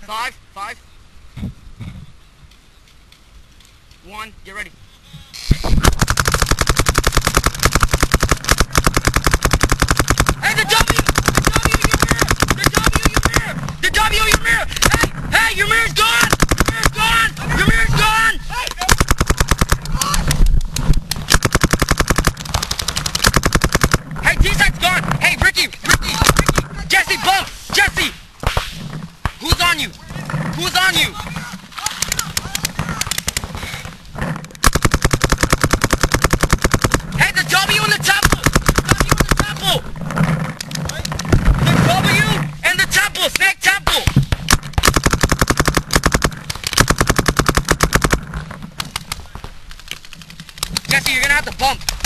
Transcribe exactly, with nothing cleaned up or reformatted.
Five, five. One, get ready. Hey, the W! The W, your mirror! The W, your mirror! The W, your mirror! Hey, hey, your mirror's gone! Your mirror's gone! Your mirror's gone! Hey, T-side's gone! Hey, Ricky! Ricky! Ricky! Jesse, bump! Jesse! Who's on you? Who's on you? Hey, the W and the temple! The W and the temple! The W and the temple! Snake temple! Jesse, you're gonna have to bump.